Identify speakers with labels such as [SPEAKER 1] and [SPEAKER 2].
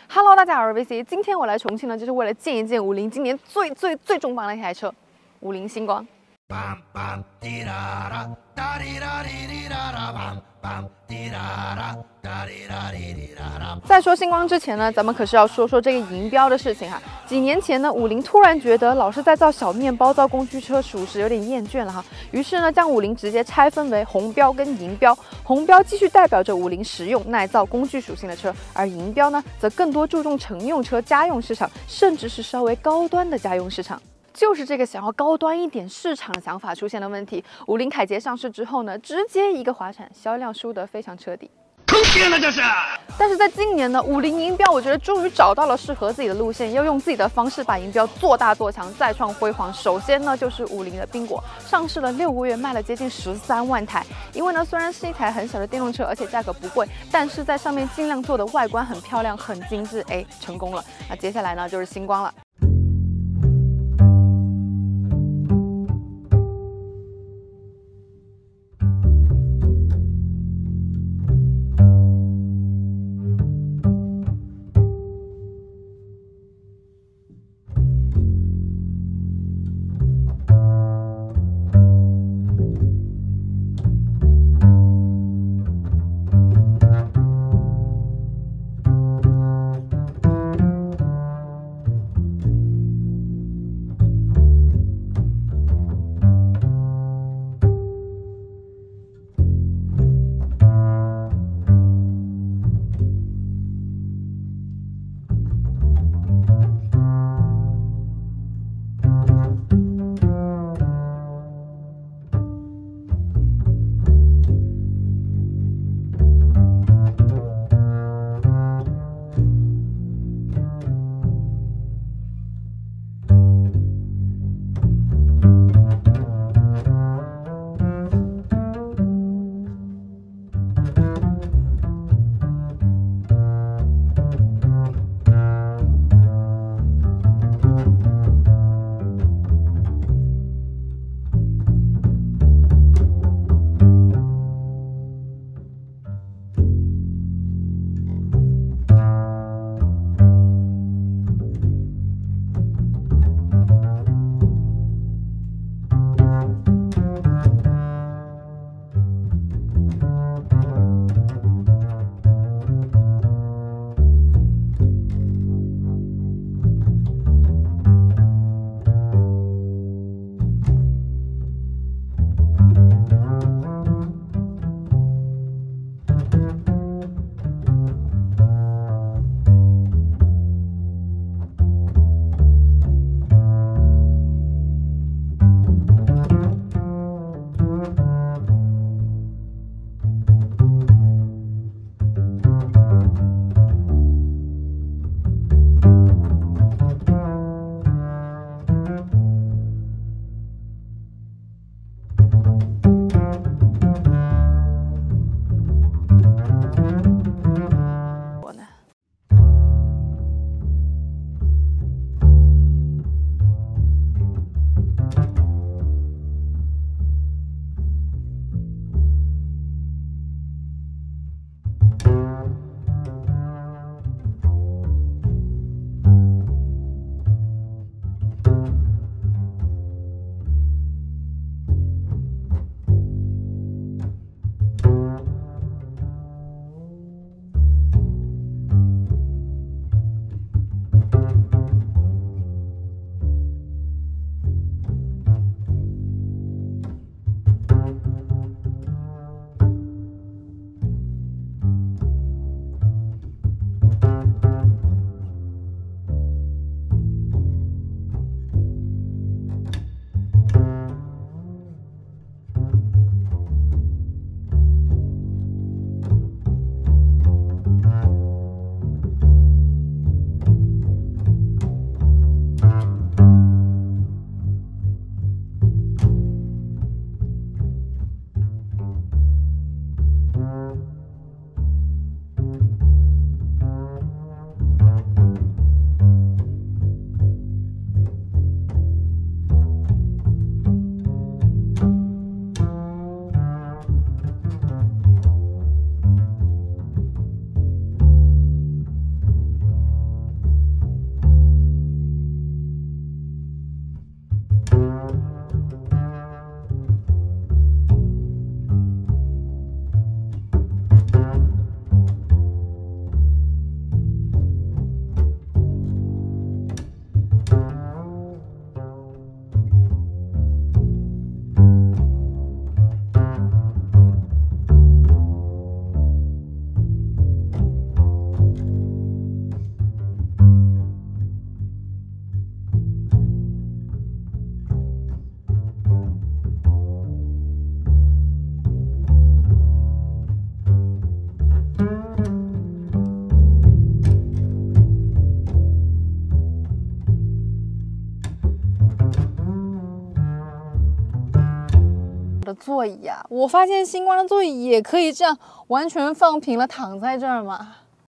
[SPEAKER 1] Hello， 大家好，我是 VC。今天我来重庆呢，就是为了见一见五菱今年最重磅的一台车——五菱星光。在说星光之前呢，咱们可是要说说这个银标的事情哈。几年前呢，五菱突然觉得老是在造小面包、造工具车，属实有点厌倦了哈。于是呢，将五菱直接拆分为红标跟银标。红标继续代表着五菱实用耐造工具属性的车，而银标呢，则更多注重乘用车、家用市场，甚至是稍微高端的家用市场。就是这个想要高端一点市场的想法出现了问题。五菱凯捷上市之后呢，直接一个滑铲，销量输得非常彻底。
[SPEAKER 2] 坑爹了这是！
[SPEAKER 1] 但是在今年呢，五菱银标我觉得终于找到了适合自己的路线，要用自己的方式把银标做大做强，再创辉煌。首先呢，就是五菱的缤果，上市了6个月，卖了接近13万台。因为呢，虽然是一台很小的电动车，而且价格不贵，但是在上面尽量做的外观很漂亮、很精致，成功了。那接下来呢，就是星光了。 座椅啊？我发现星光的座椅也可以这样完全放平了躺在这儿嘛。